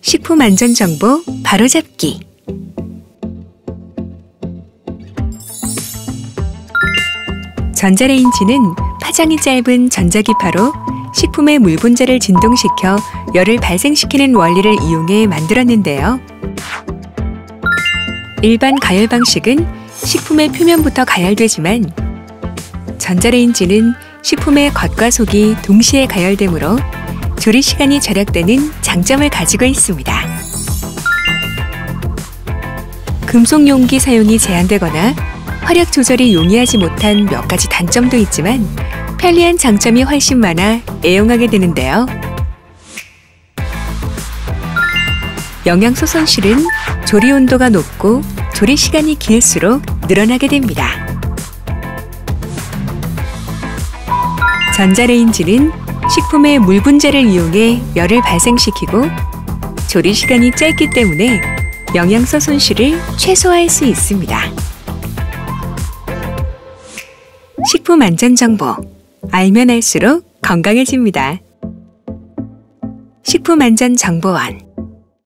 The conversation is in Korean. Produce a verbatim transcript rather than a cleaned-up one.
식품 안전 정보 바로잡기. 전자레인지는 파장이 짧은 전자기파로 식품의 물 분자를 진동시켜 열을 발생시키는 원리를 이용해 만들었는데요. 일반 가열 방식은 식품의 표면부터 가열되지만 전자레인지는 식품의 겉과 속이 동시에 가열되므로 조리 시간이 절약되는 장점을 가지고 있습니다. 금속 용기 사용이 제한되거나 화력 조절이 용이하지 못한 몇 가지 단점도 있지만 편리한 장점이 훨씬 많아 애용하게 되는데요. 영양소 손실은 조리 온도가 높고 조리 시간이 길수록 늘어나게 됩니다. 전자레인지는 식품의 물 분자를 이용해 열을 발생시키고 조리 시간이 짧기 때문에 영양소 손실을 최소화할 수 있습니다. 식품 안전 정보, 알면 알수록 건강해집니다. 식품 안전 정보원.